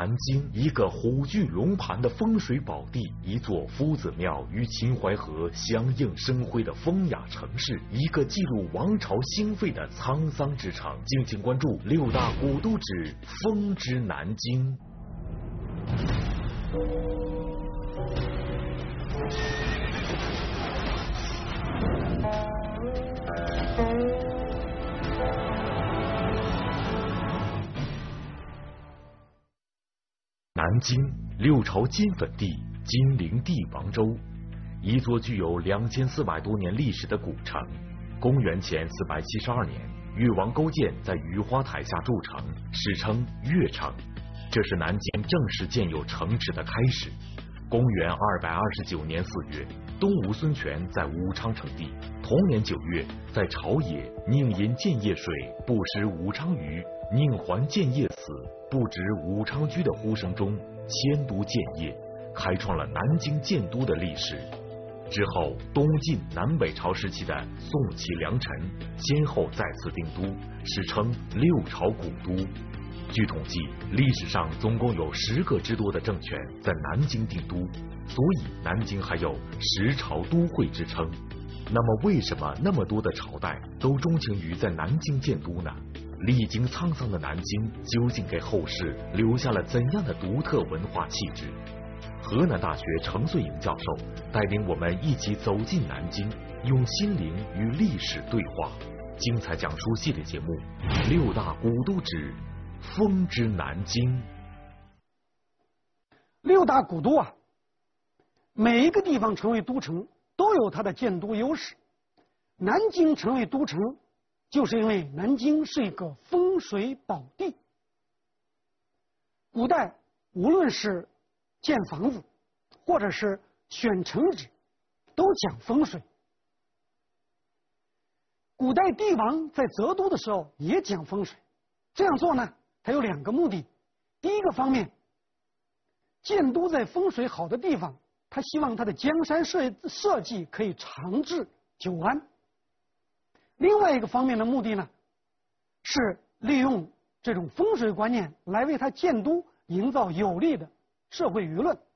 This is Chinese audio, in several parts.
南京，一个虎踞龙盘的风水宝地，一座夫子庙与秦淮河相映生辉的风雅城市，一个记录王朝兴废的沧桑之城。敬请关注6大古都之风之南京。南京，六朝金粉地，金陵帝王州，一座具有2400多年历史的古城。公元前472年，越王勾践在雨花台下筑城，史称越城。这是南京正式建有城池的开始。公元229年4月，东吴孙权在武昌称帝。同年9月，在朝野宁饮建业水，不食武昌鱼；宁还建业死，不止武昌居的呼声中，迁都建业，开创了南京建都的历史。之后，东晋、南北朝时期的宋齐梁陈先后再次定都，史称六朝古都。据统计，历史上总共有10个之多的政权在南京定都，所以南京还有10朝都会之称。那么，为什么那么多的朝代都钟情于在南京建都呢？历经沧桑的南京究竟给后世留下了怎样的独特文化气质？河南大学程穗颖教授带领我们一起走进南京，用心灵与历史对话。精彩讲述系列节目《6大古都之风之南京》。 6大古都啊，每一个地方成为都城都有它的建都优势。南京成为都城，就是因为南京是一个风水宝地。古代无论是建房子，或者是选城址，都讲风水。古代帝王在择都的时候也讲风水。这样做呢，它有2个目的。第一个方面，建都在风水好的地方，他希望他的江山社稷可以长治久安。另外一个方面的目的呢，是利用这种风水观念来为他建都营造有利的社会舆论。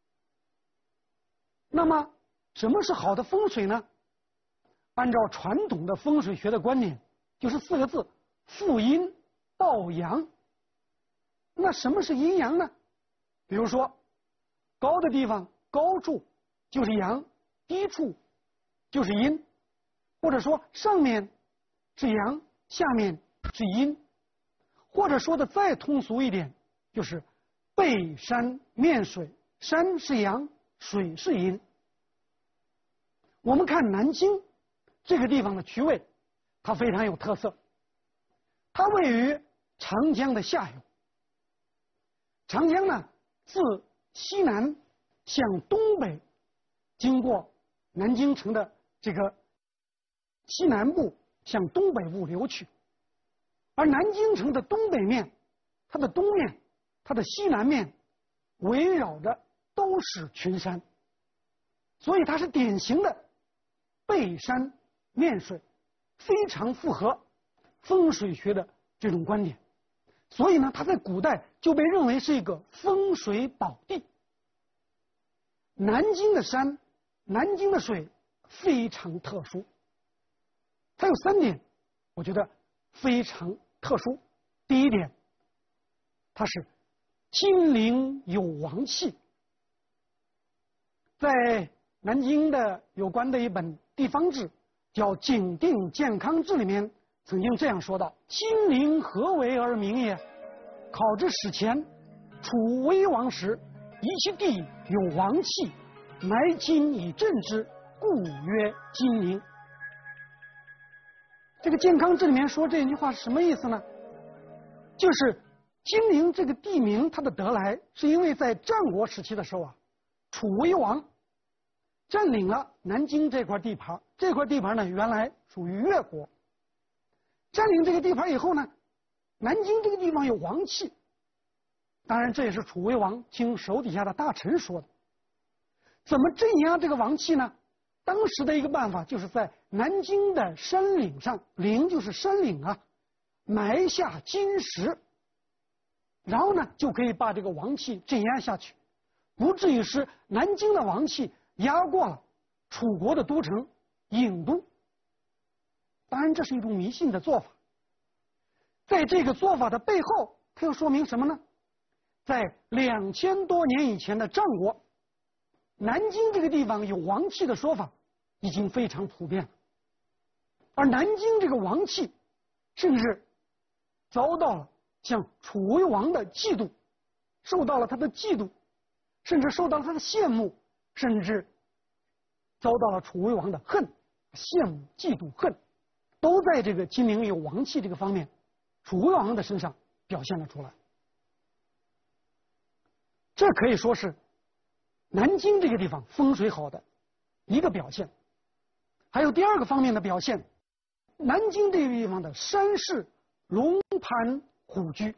那么，什么是好的风水呢？按照传统的风水学的观念，就是4个字：负阴抱阳。那什么是阴阳呢？比如说，高的地方高处就是阳，低处就是阴，或者说上面是阳，下面是阴，或者说的再通俗一点，就是背山面水，山是阳，水是阴。我们看南京这个地方的区位，它非常有特色。它位于长江的下游。长江呢，自西南向东北，经过南京城的这个西南部向东北部流去。而南京城的东北面，它的东面，它的西南面围绕的都是群山，所以它是典型的背山面水，非常符合风水学的这种观点。所以呢，它在古代就被认为是一个风水宝地。南京的山，南京的水非常特殊，它有3点，我觉得非常特殊。第一点，它是金陵有王气。在南京的有关的一本地方志叫《景定健康志》里面曾经这样说道：金陵何为而名也？考之史前，楚威王时，宜其地有王气，埋金以镇之，故曰金陵。这个健康志里面说这句话是什么意思呢？就是金陵这个地名它的得来，是因为在战国时期的时候啊，楚威王占领了南京这块地盘。这块地盘呢，原来属于越国。占领这个地盘以后呢，南京这个地方有王气。当然，这也是楚威王听手底下的大臣说的。怎么镇压这个王气呢？当时的一个办法就是在南京的山岭上，陵就是山岭啊，埋下金石。 然后呢就可以把这个王气镇压下去，不至于使南京的王气压过了楚国的都城郢都。当然这是一种迷信的做法，在这个做法的背后，它又说明什么呢？在2000多年以前的战国，南京这个地方有王气的说法已经非常普遍了，而南京这个王气甚至遭到了像楚威王的嫉妒，受到了他的嫉妒，甚至受到了他的羡慕，甚至遭到了楚威王的恨，羡慕、嫉妒、恨，都在这个金陵有王气这个方面，楚威王的身上表现了出来。这可以说是南京这个地方风水好的一个表现。还有第二个方面的表现，南京这个地方的山势龙盘虎踞。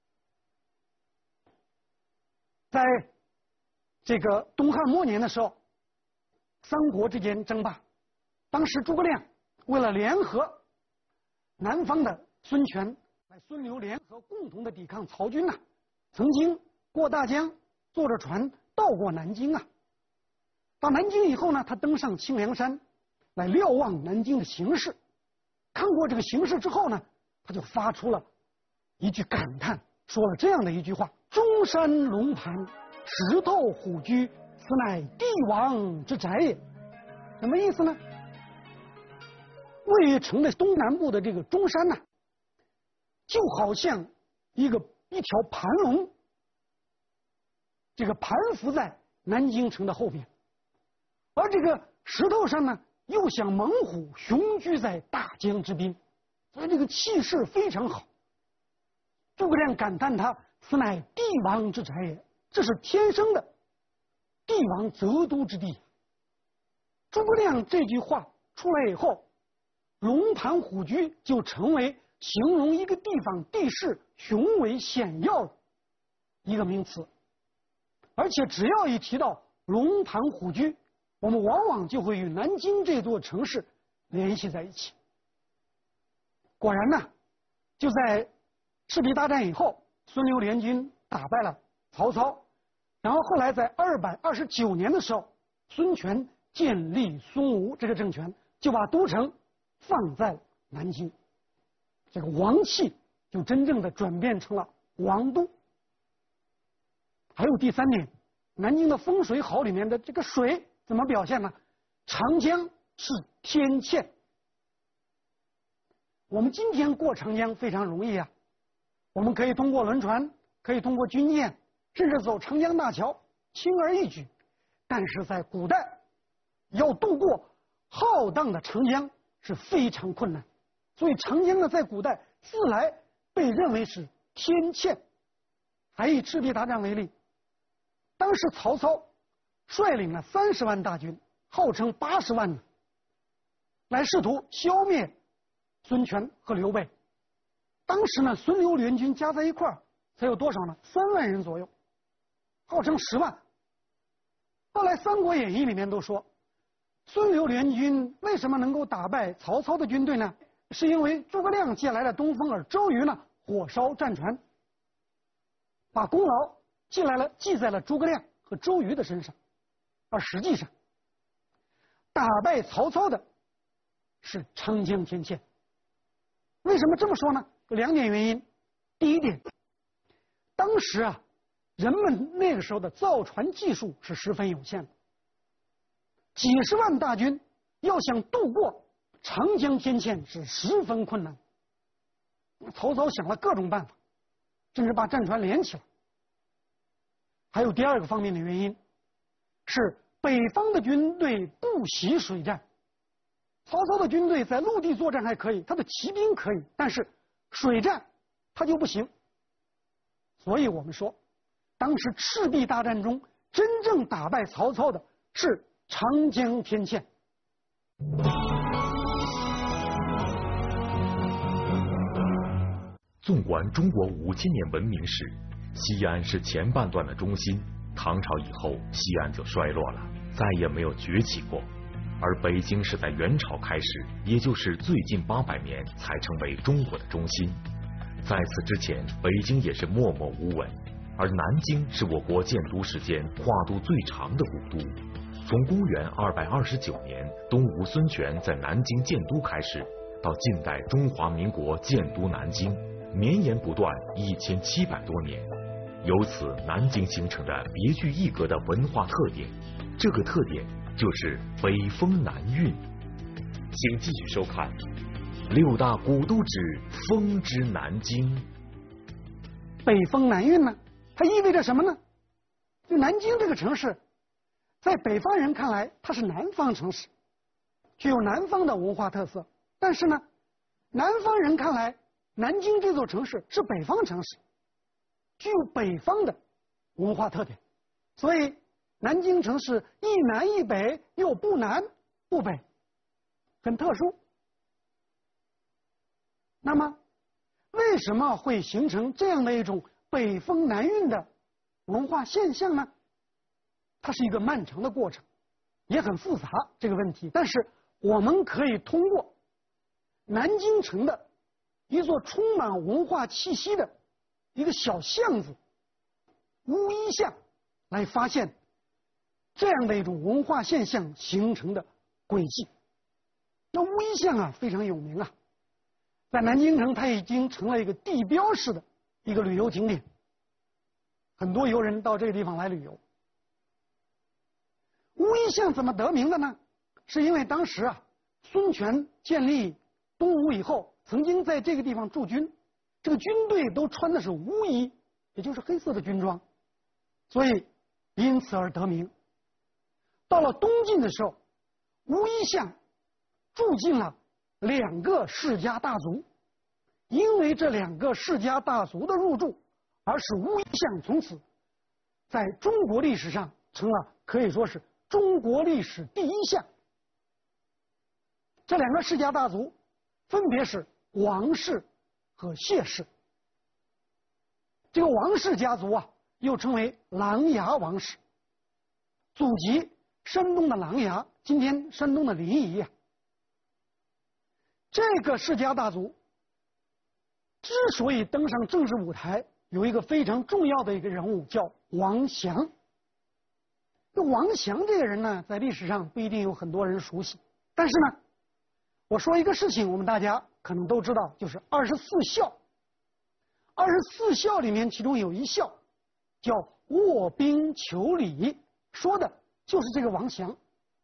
在这个东汉末年的时候，三国之间争霸，当时诸葛亮为了联合南方的孙权、孙刘联合共同的抵抗曹军呐，曾经过大江，坐着船到过南京啊。到南京以后呢，他登上清凉山来瞭望南京的形势。看过这个形势之后呢，他就发出了一句感叹，说了这样的一句话：中山龙盘，石头虎踞，此乃帝王之宅也。什么意思呢？位于城的东南部的这个中山呐，就好像一条盘龙，这个盘伏在南京城的后边，而这个石头上呢，又像猛虎雄居在大江之滨，所以这个气势非常好。诸葛亮感叹他此乃帝王之宅也，这是天生的帝王择都之地。诸葛亮这句话出来以后，龙盘虎踞就成为形容一个地方地势雄伟险要的一个名词。而且只要一提到龙盘虎踞，我们往往就会与南京这座城市联系在一起。果然呢，就在赤壁大战以后，孙刘联军打败了曹操，然后后来在229年的时候，孙权建立孙吴这个政权，就把都城放在了南京，这个王气就真正的转变成了王都。还有第三点，南京的风水好里面的这个水怎么表现呢？长江是天堑。我们今天过长江非常容易啊，我们可以通过轮船，可以通过军舰，甚至走长江大桥，轻而易举。但是在古代，要渡过浩荡的长江是非常困难，所以长江呢，在古代自来被认为是天堑。还以赤壁大战为例，当时曹操率领了30万大军，号称80万呢，来试图消灭孙权和刘备。当时呢，孙刘联军加在一块儿才有多少呢？3万人左右，号称10万。后来《三国演义》里面都说，孙刘联军为什么能够打败曹操的军队呢？是因为诸葛亮借来了东风，而周瑜呢火烧战船，把功劳记在了诸葛亮和周瑜的身上。而实际上，打败曹操的是长江天堑。为什么这么说呢？有2点原因。第一点，当时啊，人们那个时候的造船技术是十分有限的，几十万大军要想渡过长江天堑是十分困难。曹操想了各种办法，甚至把战船连起来。还有第二个方面的原因，是北方的军队不习水战。曹操的军队在陆地作战还可以，他的骑兵可以，但是水战他就不行。所以我们说，当时赤壁大战中真正打败曹操的是长江天堑。 纵观中国5000年文明史，西安是前半段的中心。唐朝以后，西安就衰落了，再也没有崛起过。而北京是在元朝开始，也就是最近800年才成为中国的中心。 在此之前，北京也是默默无闻，而南京是我国建都时间跨度最长的古都。从公元229年东吴孙权在南京建都开始，到近代中华民国建都南京，绵延不断1700多年。由此，南京形成的别具一格的文化特点，这个特点就是北风南韵。请继续收看6大古都之风之南京。 北风南韵呢，它意味着什么呢？就南京这个城市，在北方人看来，它是南方城市，具有南方的文化特色。但是呢，南方人看来，南京这座城市是北方城市，具有北方的文化特点。所以，南京城市一南一北，又不南不北，很特殊。那么，为什么会形成这样的一种北风南韵的文化现象呢？它是一个漫长的过程，也很复杂这个问题。但是我们可以通过南京城的一座充满文化气息的一个小巷子乌衣巷来发现这样的一种文化现象形成的轨迹。那乌衣巷啊非常有名啊，在南京城它已经成了一个地标式的一个旅游景点，很多游人到这个地方来旅游。乌衣巷怎么得名的呢？是因为当时啊，孙权建立东吴以后，曾经在这个地方驻军，这个军队都穿的是乌衣，也就是黑色的军装，所以因此而得名。到了东晋的时候，乌衣巷住进了2个世家大族，因为这2个世家大族的入住，而使乌衣巷从此在中国历史上成了可以说是中国历史第一巷。这2个世家大族分别是王氏和谢氏。这个王氏家族啊，又称为琅琊王氏，祖籍山东的琅琊，今天山东的临沂啊。这个世家大族之所以登上政治舞台，有一个非常重要的一个人物叫王祥。这王祥这个人呢，在历史上不一定有很多人熟悉，但是呢，我说一个事情，我们大家可能都知道，就是24孝。24孝里面，其中有一孝叫卧冰求鲤，说的就是这个王祥。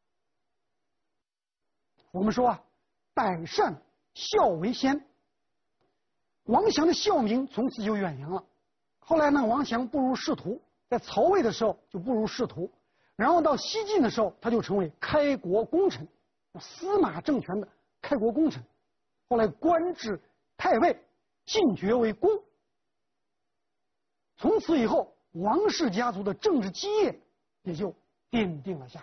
我们说啊，百善孝为先，王祥的孝名从此就远扬了。后来呢，王祥步入仕途，在曹魏的时候就步入仕途，然后到西晋的时候，他就成为开国功臣，司马政权的开国功臣。后来官至太尉，进爵为公。从此以后，王氏家族的政治基业也就奠定了下来。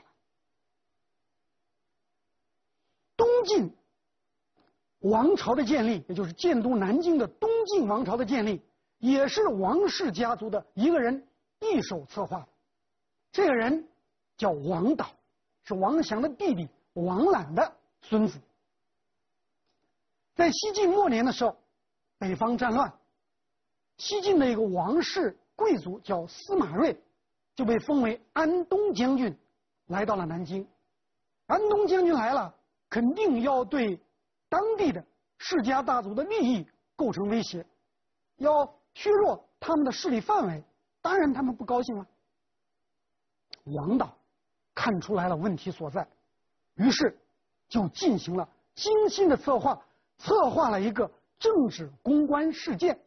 东晋王朝的建立，也就是建都南京的东晋王朝的建立，也是王氏家族的一个人一手策划的。这个人叫王导，是王祥的弟弟王览的孙子。在西晋末年的时候，北方战乱，西晋的一个王室贵族叫司马睿，就被封为安东将军，来到了南京。安东将军来了，肯定要对当地的世家大族的利益构成威胁，要削弱他们的势力范围，当然他们不高兴了。王导看出来了问题所在，于是就进行了精心的策划了一个政治公关事件。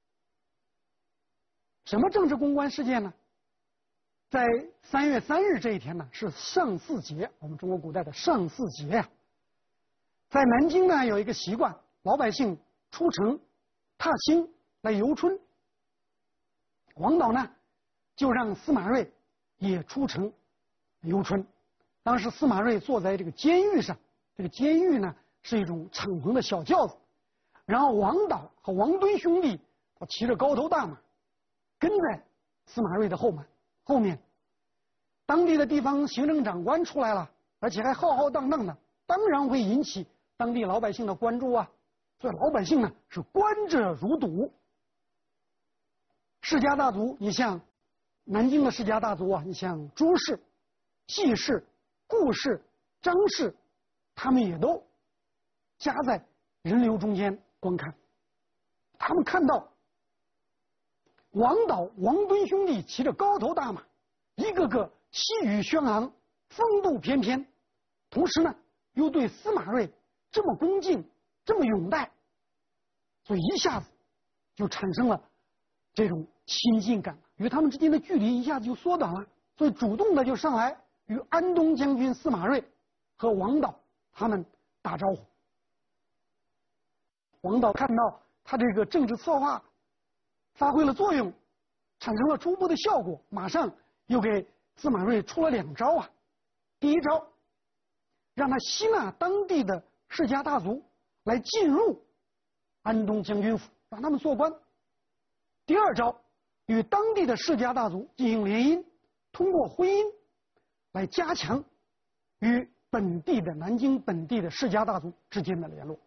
什么政治公关事件呢？在3月3日这一天呢，是上巳节，我们中国古代的上巳节呀。在南京呢，有一个习惯，老百姓出城踏青来游春。王导呢，就让司马睿也出城游春。当时司马睿坐在这个监狱上，这个监狱呢是一种敞篷的小轿子，然后王导和王敦兄弟骑着高头大马，跟在司马睿的后面。当地的地方行政长官出来了，而且还浩浩荡荡的，当然会引起当地老百姓的关注啊。所以老百姓呢是观者如睹， 世家大族，你像南京的世家大族啊，你像朱氏、季氏、顾氏、张氏，他们也都夹在人流中间观看。他们看到王导、王敦兄弟骑着高头大马，一个个气宇轩昂，风度翩翩，同时呢，又对司马睿这么恭敬，这么拥戴，所以一下子就产生了这种亲近感，与他们之间的距离一下子就缩短了，所以主动的就上来与安东将军司马睿和王导他们打招呼。王导看到他这个政治策划发挥了作用，产生了初步的效果，马上又给司马睿出了2招啊。第一招，让他吸纳当地的世家大族来进入安东将军府，让他们做官。第二招，与当地的世家大族进行联姻，通过婚姻来加强与本地的南京本地的世家大族之间的联络。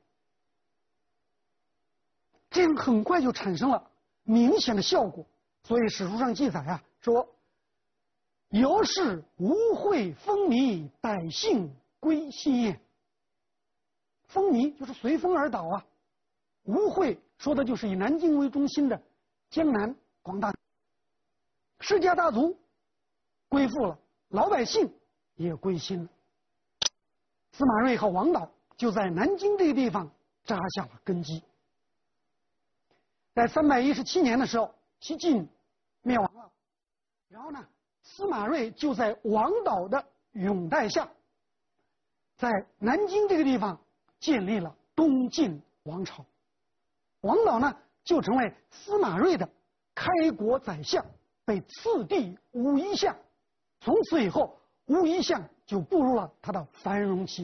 这样很快就产生了明显的效果，所以史书上记载啊，说由是无会风靡，百姓归心焉。风靡就是随风而倒啊，无会说的就是以南京为中心的江南广大世家大族归附了，老百姓也归心了。司马睿和王导就在南京这个地方扎下了根基。在317年的时候，西晋灭亡了，然后呢，司马睿就在王导的拥戴下，在南京这个地方建立了东晋王朝。王导呢，就成为司马睿的开国宰相，被赐帝武夷相。从此以后，武夷相就步入了他的繁荣期。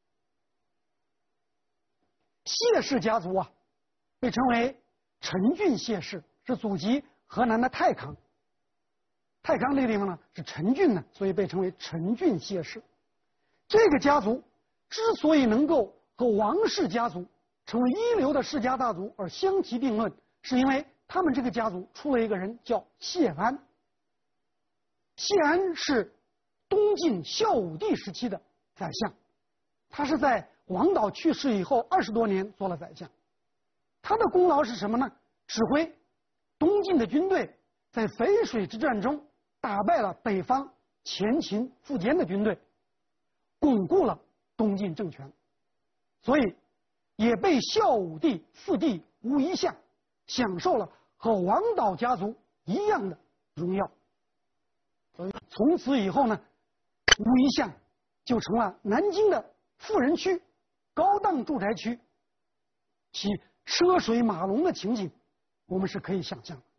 谢氏家族啊，被称为陈郡谢氏，是祖籍河南的太康。太康这个地方呢是陈郡呢，所以被称为陈郡谢氏。这个家族之所以能够和王氏家族成为一流的世家大族而相提并论，是因为他们这个家族出了一个人叫谢安。谢安是东晋孝武帝时期的宰相，他是在王导去世以后20多年做了宰相。他的功劳是什么呢？指挥东晋的军队在淝水之战中打败了北方前秦苻坚的军队，巩固了东晋政权，所以也被孝武帝赐帝武夷相，享受了和王导家族一样的荣耀。所以从此以后呢，武夷相就成了南京的富人区、高档住宅区，其车水马龙的情景我们是可以想象的。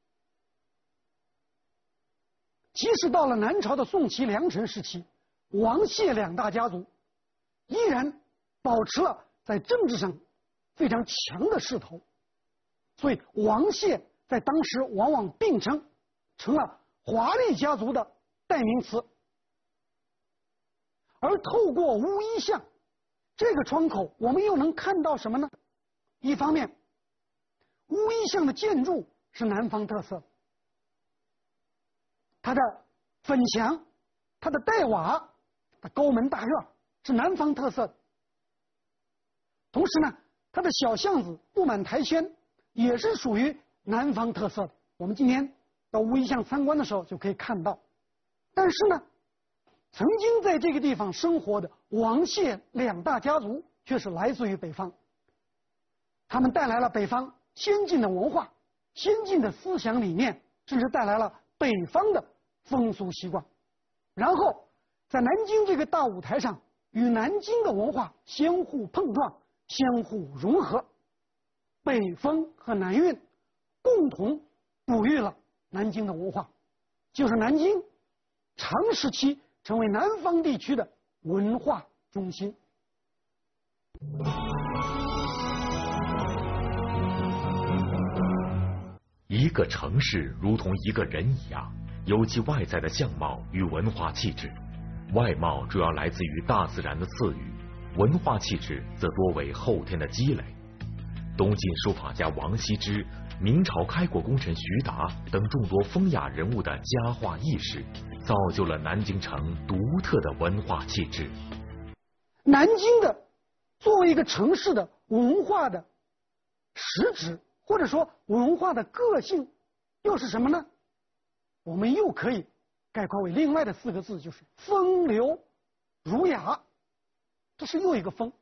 即使到了南朝的宋齐梁陈时期，王谢两大家族依然保持了在政治上非常强的势头，所以王谢在当时往往并称成了华丽家族的代名词。而透过武夷相这个窗口，我们又能看到什么呢？一方面，武夷相的建筑是南方特色，它的粉墙、它的带瓦、它高门大院是南方特色的。同时呢，它的小巷子布满台轩也是属于南方特色的。我们今天到武夷相参观的时候就可以看到。但是呢，曾经在这个地方生活的王谢两大家族却是来自于北方，他们带来了北方先进的文化、先进的思想理念，甚至带来了北方的风俗习惯，然后在南京这个大舞台上与南京的文化相互碰撞、相互融合，北风和南韵共同哺育了南京的文化，就是南京长时期成为南方地区的文化中心。 一个城市如同一个人一样，有其外在的相貌与文化气质。外貌主要来自于大自然的赐予，文化气质则多为后天的积累。 东晋书法家王羲之、明朝开国功臣徐达等众多风雅人物的佳话轶事，造就了南京城独特的文化气质。 南京的作为一个城市的文化的实质，或者说文化的个性，又是什么呢？我们又可以概括为另外的4个字，就是风流儒雅。这是又一个风。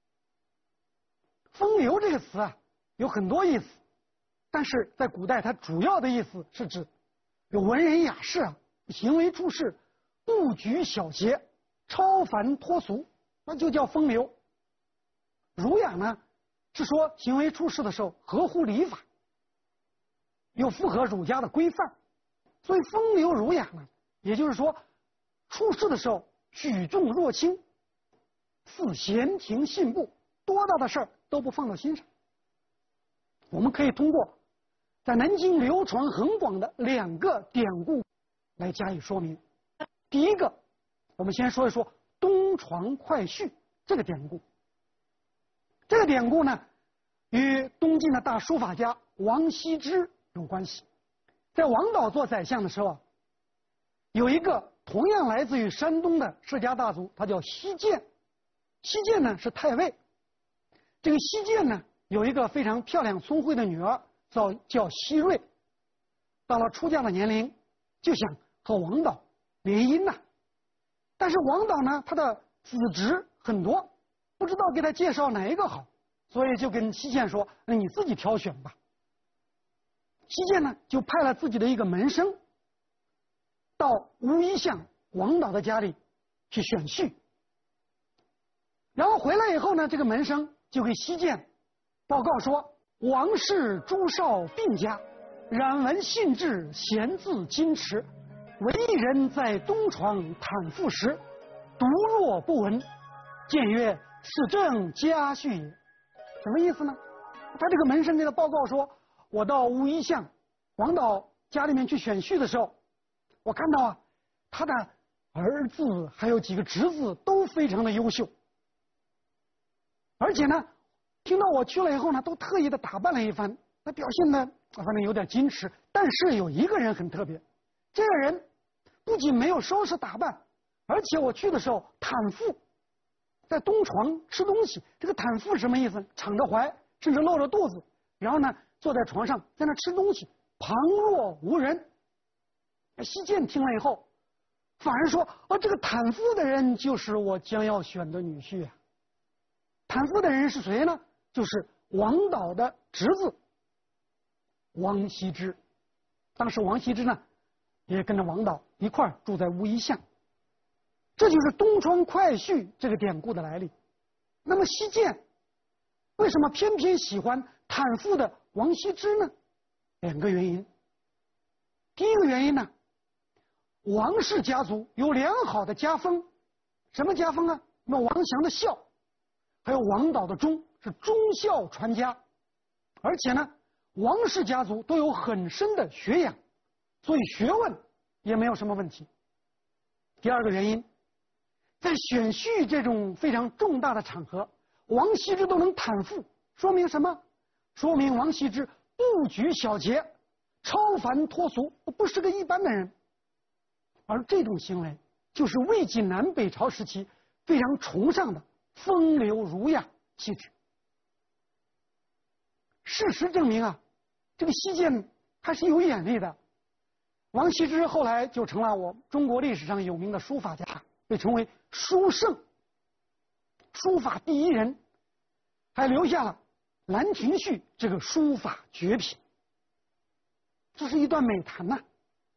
风流这个词啊，有很多意思，但是在古代它主要的意思是指有文人雅士啊，行为处事不拘小节，超凡脱俗，那就叫风流。儒雅呢，是说行为处事的时候合乎礼法，又符合儒家的规范。所以风流儒雅呢，也就是说处事的时候举重若轻，似闲庭信步，多大的事儿都不放到心上。我们可以通过在南京流传很广的2个典故来加以说明。第一个，我们先说一说东床快婿这个典故。这个典故呢，与东晋的大书法家王羲之有关系。在王导做宰相的时候啊，有一个同样来自于山东的世家大族，他叫西涧。西涧呢是太尉。这个西涧呢有一个非常漂亮聪慧的女儿，叫西瑞。到了出嫁的年龄，就想和王导联姻呐。但是王导呢，他的子侄很多，不知道给他介绍哪一个好，所以就跟西涧说：“那你自己挑选吧。”西涧呢就派了自己的一个门生到乌衣巷王导的家里去选婿。然后回来以后呢，这个门生就给西涧报告说：“王氏诸少并家，然闻信至，闲自矜持，唯一人在东床袒腹时，独若不闻。见曰：此正家婿也。”什么意思呢？他这个门生给他报告说：“我到乌衣巷王导家里面去选婿的时候，我看到啊，他的儿子还有几个侄子都非常的优秀，而且呢，听到我去了以后呢，都特意的打扮了一番，他表现的反正有点矜持。但是有一个人很特别，这个人不仅没有收拾打扮，而且我去的时候袒腹，在东床吃东西。这个袒腹什么意思？敞着怀，甚至露着肚子，然后呢坐在床上在那吃东西，旁若无人。”西涧听了以后，反而说：“这个袒腹的人就是我将要选的女婿啊。”袒腹的人是谁呢？就是王导的侄子王羲之。当时王羲之呢，也跟着王导一块住在乌衣巷。这就是东窗快婿这个典故的来历。那么西涧为什么偏偏喜欢袒腹的王羲之呢？2个原因。第一个原因呢，王氏家族有良好的家风。什么家风啊？那王祥的孝，还有王导的忠，是忠孝传家。而且呢，王氏家族都有很深的学养，所以学问也没有什么问题。第2个原因，在选婿这种非常重大的场合，王羲之都能袒腹，说明什么？说明王羲之不拘小节，超凡脱俗，不是个一般的人。而这种行为就是魏晋南北朝时期非常崇尚的风流儒雅气质。事实证明啊，这个西涧还是有眼力的。王羲之后来就成了我中国历史上有名的书法家，被称为书圣，书法第一人，还留下了《兰亭序》这个书法绝品。这是一段美谈呐。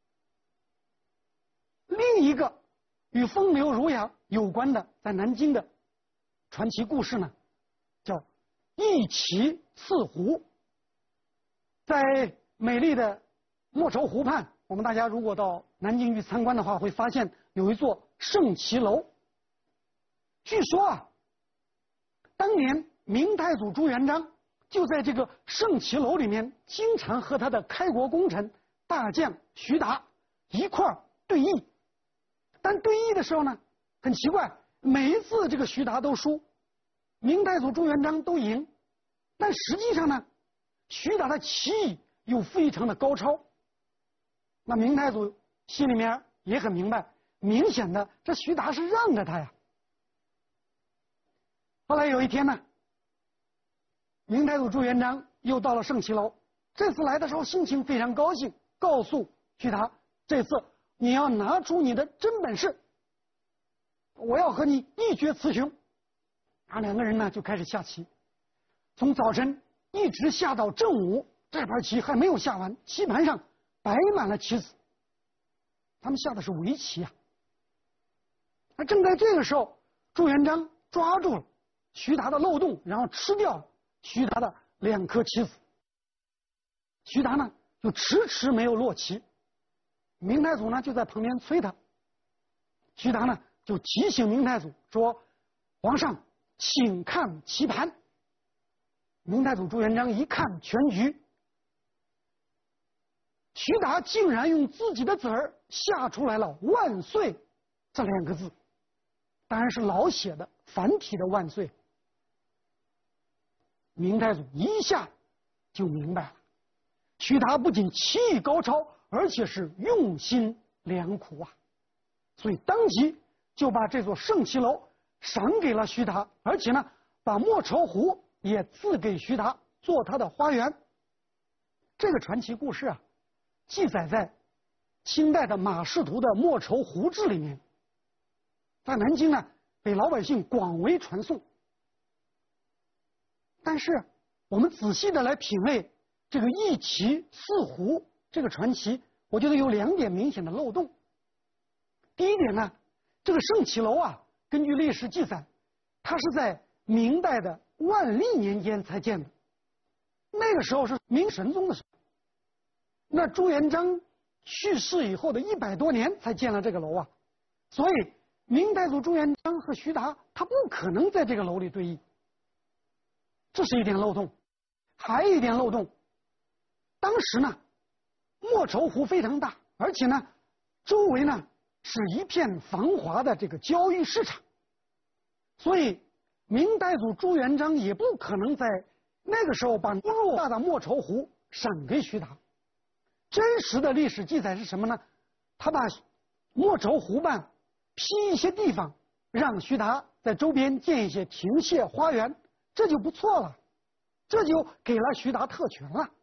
另一个与风流儒雅有关的在南京的传奇故事呢，叫一骑刺湖。在美丽的莫愁湖畔，我们大家如果到南京去参观的话，会发现有一座圣骑楼。据说啊，当年明太祖朱元璋就在这个圣骑楼里面，经常和他的开国功臣大将徐达一块儿对弈。但对弈的时候呢，很奇怪，每一次这个徐达都输，明太祖朱元璋都赢。 但实际上呢，徐达的棋艺又非常的高超。那明太祖心里面也很明白，明显的这徐达是让着他呀。后来有一天呢，明太祖朱元璋又到了胜棋楼，这次来的时候心情非常高兴，告诉徐达，这次你要拿出你的真本事，我要和你一决雌雄。两个人呢就开始下棋，从早晨一直下到正午，这盘棋还没有下完，棋盘上摆满了棋子。他们下的是围棋啊。那正在这个时候，朱元璋抓住了徐达的漏洞，然后吃掉了徐达的2颗棋子。徐达呢就迟迟没有落棋，明太祖呢就在旁边催他。徐达呢就提醒明太祖说：“皇上，请看棋盘。”明太祖朱元璋一看全局，徐达竟然用自己的子儿下出来了“万岁”这2个字，当然是老写的繁体的“万岁”。明太祖一下就明白了，徐达不仅棋艺高超，而且是用心良苦啊，所以当即就把这座胜棋楼赏给了徐达，而且呢，把莫愁湖也赐给徐达做他的花园。这个传奇故事啊，记载在清代的马识途的《莫愁湖志》里面，在南京呢被老百姓广为传颂。但是我们仔细的来品味这个一棋四湖这个传奇，我觉得有2点明显的漏洞。第一点呢，这个胜棋楼啊，根据历史记载，它是在明代的万历年间才建的，那个时候是明神宗的时候。那朱元璋去世以后的100多年才建了这个楼啊，所以明太祖朱元璋和徐达他不可能在这个楼里对弈，这是一点漏洞。还有一点漏洞，当时呢莫愁湖非常大，而且呢周围呢是一片繁华的这个交易市场，所以明太祖朱元璋也不可能在那个时候把偌大的莫愁湖赏给徐达。真实的历史记载是什么呢？他把莫愁湖畔批一些地方，让徐达在周边建一些亭榭花园，这就不错了，这就给了徐达特权了。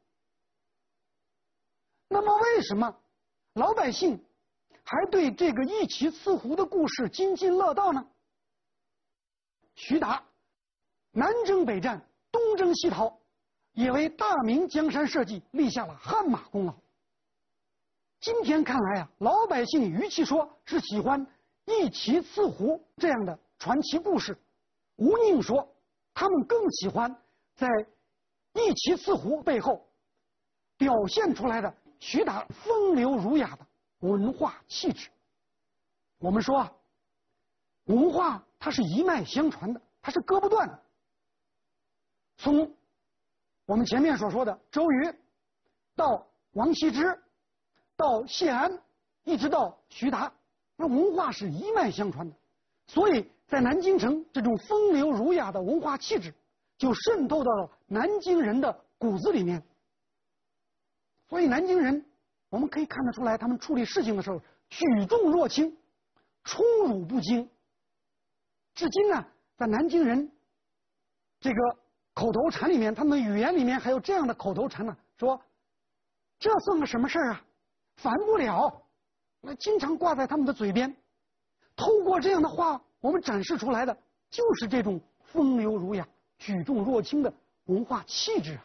那么为什么老百姓还对这个一棋四湖的故事津津乐道呢？徐达南征北战，东征西讨，也为大明江山社稷立下了汗马功劳。今天看来啊，老百姓与其说是喜欢一棋四湖这样的传奇故事，吴宁说他们更喜欢在一棋四湖背后表现出来的徐达风流儒雅的文化气质。我们说啊，文化它是一脉相传的，它是割不断的。从我们前面所说的周瑜到王羲之到谢安，一直到徐达，那文化是一脉相传的。所以在南京城，这种风流儒雅的文化气质就渗透到了南京人的骨子里面。所以南京人我们可以看得出来，他们处理事情的时候举重若轻，宠辱不惊。至今呢，在南京人这个口头禅里面，他们语言里面还有这样的口头禅呢，说这算个什么事儿啊，烦不了，那经常挂在他们的嘴边。透过这样的话，我们展示出来的就是这种风流儒雅、举重若轻的文化气质啊。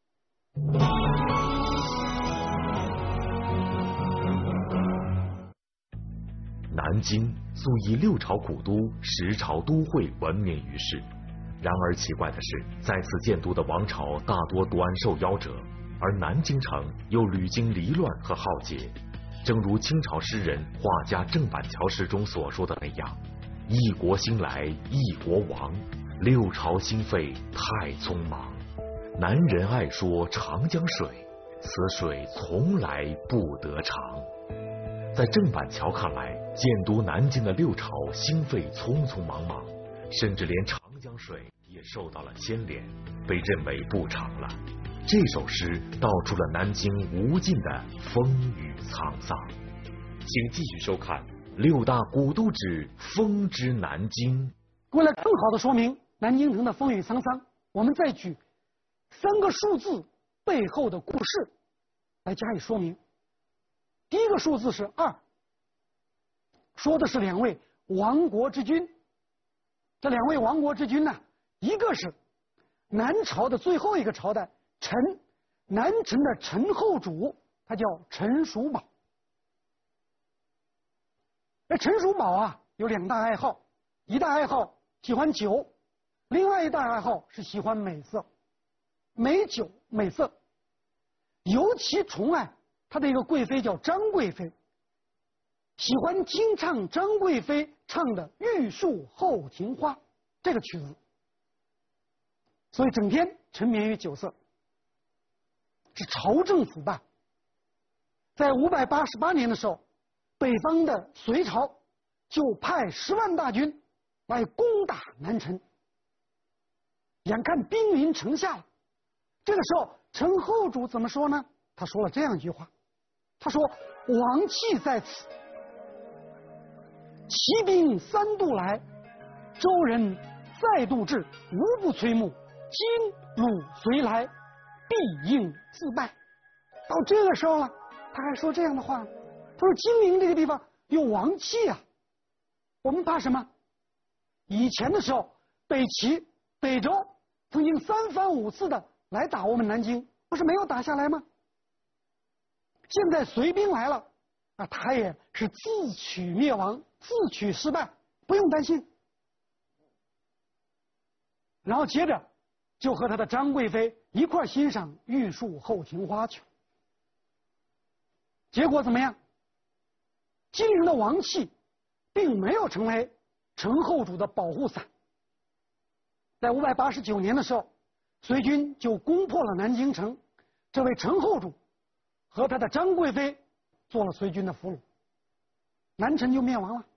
南京素以6朝古都、10朝都会闻名于世，然而奇怪的是，在此建都的王朝大多短寿夭折，而南京城又屡经离乱和浩劫。正如清朝诗人、画家郑板桥诗中所说的那样：“一国兴来一国亡，6朝兴废太匆忙。南人爱说长江水，此水从来不得长。”在郑板桥看来，建都南京的6朝兴废匆匆忙忙，甚至连长江水也也受到了牵连，被认为不长了。这首诗道出了南京无尽的风雨沧桑。请继续收看六大古都之风之南京。 为了更好的说明南京城的风雨沧桑，我们再举3个数字背后的故事来加以说明。第一个数字是2，说的是2位亡国之君。这2位亡国之君呢，一个是南朝的最后一个朝代南陈的陈后主，他叫陈叔宝。这陈叔宝啊，有2大爱好，一大爱好喜欢酒，另外一大爱好是喜欢美色，美酒美色，尤其宠爱他的一个贵妃叫张贵妃，喜欢听唱张贵妃唱的《玉树后庭花》这个曲子，所以整天沉湎于酒色，是朝政腐败。在588年的时候，北方的隋朝就派10万大军来攻打南陈，眼看兵临城下了。这个时候，陈后主怎么说呢？他说了这样一句话，他说：“王气在此，骑兵3度来，周人再度至，无不摧目。今汝随来，必应自败。”到这个时候了，他还说这样的话，他说：“金陵这个地方有王气啊，我们怕什么？以前的时候，北齐、北周曾经3番5次的来打我们南京，不是没有打下来吗？现在隋兵来了，他也是自取灭亡，自取失败，不用担心。”然后接着就和他的张贵妃一块欣赏《玉树后庭花》去。结果怎么样？金陵的王气并没有成为陈后主的保护伞。在589年的时候，隋军就攻破了南京城，这位陈后主和他的张贵妃做了隋军的俘虏，南陈就灭亡了。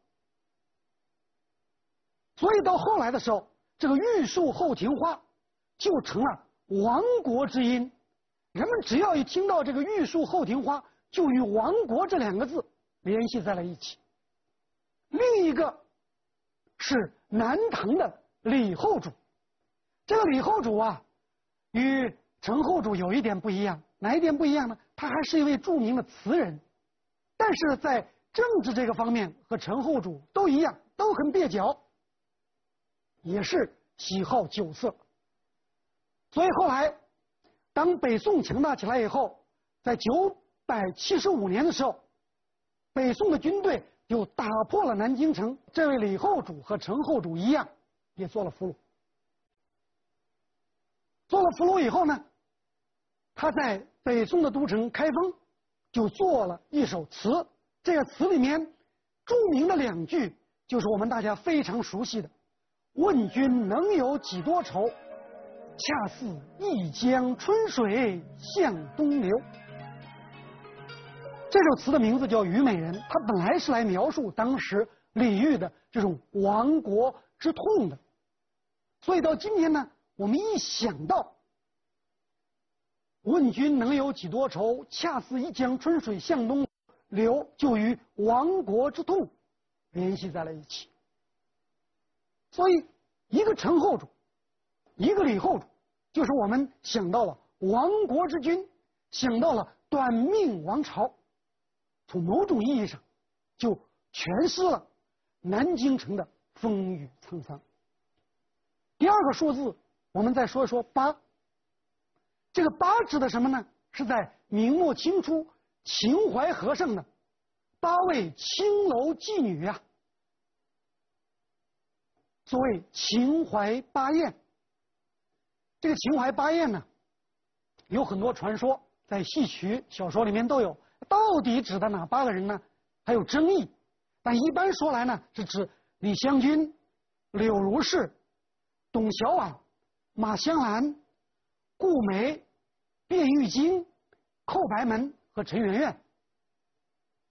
所以到后来的时候，这个玉树后庭花就成了亡国之音。人们只要一听到这个玉树后庭花，就与亡国这2个字联系在了一起。另一个是南唐的李后主，这个李后主啊，与陈后主有一点不一样，哪一点不一样呢？他还是一位著名的词人，但是在政治这个方面和陈后主都一样，都很蹩脚，也是喜好酒色。所以后来当北宋强大起来以后，在975年的时候，北宋的军队就打破了南京城，这位李后主和陈后主一样，也做了俘虏。做了俘虏以后呢，他在北宋的都城开封就做了一首词，这个词里面著名的2句就是我们大家非常熟悉的：“问君能有几多愁，恰似一江春水向东流。”这首词的名字叫《虞美人》，它本来是来描述当时李煜的这种亡国之痛的。所以到今天呢，我们一想到问君能有几多愁，恰似一江春水向东流，就与亡国之痛联系在了一起。所以一个陈后主，一个李后主，就是我们想到了亡国之君，想到了短命王朝，从某种意义上就诠释了南京城的风雨沧桑。第二个数字，我们再说一说8。这个8指的什么呢？是在明末清初秦淮河上的8位青楼妓女啊，所谓秦淮八艳。这个秦淮八艳呢，有很多传说，在戏曲小说里面都有，到底指的哪8个人呢？还有争议，但一般说来呢，是指李香君、柳如是、董小宛、马香兰、顾梅、卞玉京、寇白门和陈圆圆。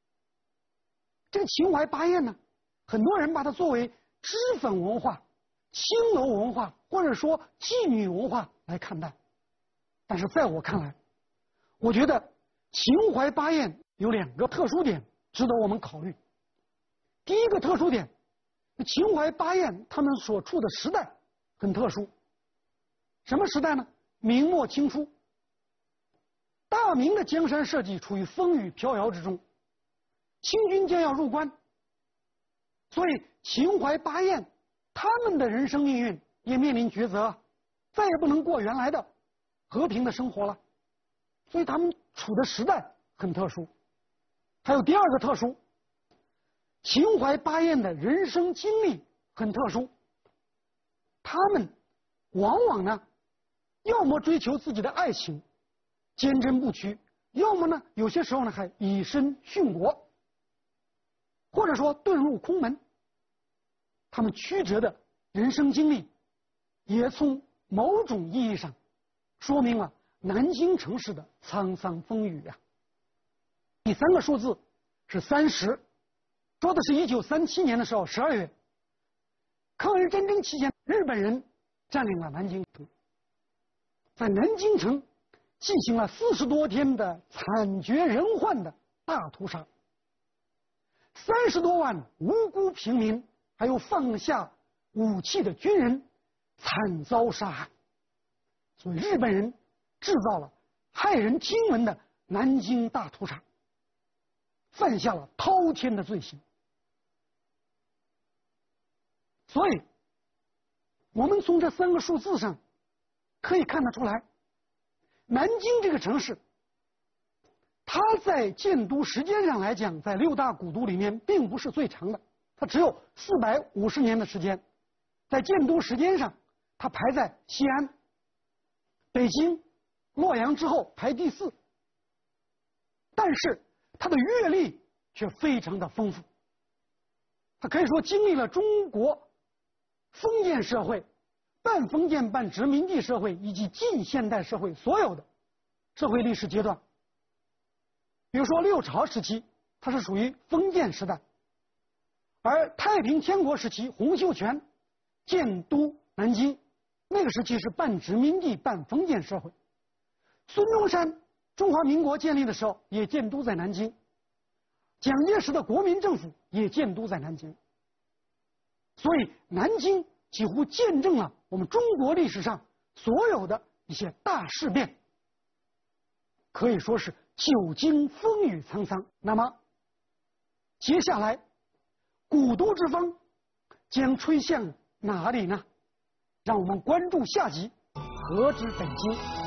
这个秦淮八艳呢，很多人把它作为脂粉文化， 青楼文化或者说妓女文化来看待。但是在我看来，我觉得秦淮八艳有2个特殊点值得我们考虑。第一个特殊点，秦淮八艳他们所处的时代很特殊。什么时代呢？明末清初。大明的江山社稷处于风雨飘摇之中，清军将要入关，所以秦淮八艳他们的人生命运也面临抉择，再也不能过原来的和平的生活了，所以他们处的时代很特殊。还有第2个特殊，秦淮八艳的人生经历很特殊，他们往往呢，要么追求自己的爱情，坚贞不屈，要么呢，有些时候呢还以身殉国，或者说遁入空门。他们曲折的人生经历，也从某种意义上说明了南京城市的沧桑风雨啊。第3个数字是30，说的是1937年的时候12月，抗日战争期间，日本人占领了南京城，在南京城进行了40多天的惨绝人寰的大屠杀，30多万无辜平民还有放下武器的军人惨遭杀害，所以日本人制造了骇人听闻的南京大屠杀，犯下了滔天的罪行。所以我们从这3个数字上可以看得出来，南京这个城市，它在建都时间上来讲，在6大古都里面并不是最长的，它只有450年的时间。在建都时间上，它排在西安、北京、洛阳之后排第4，但是它的阅历却非常的丰富。它可以说经历了中国封建社会、半封建半殖民地社会以及近现代社会所有的社会历史阶段。比如说6朝时期，它是属于封建时代，而太平天国时期，洪秀全建都南京，那个时期是半殖民地半封建社会。孙中山中华民国建立的时候也建都在南京，蒋介石的国民政府也建都在南京，所以南京几乎见证了我们中国历史上所有的一些大事变，可以说是久经风雨沧桑。那么接下来古都之风将吹向哪里呢？让我们关注下集，何之北京。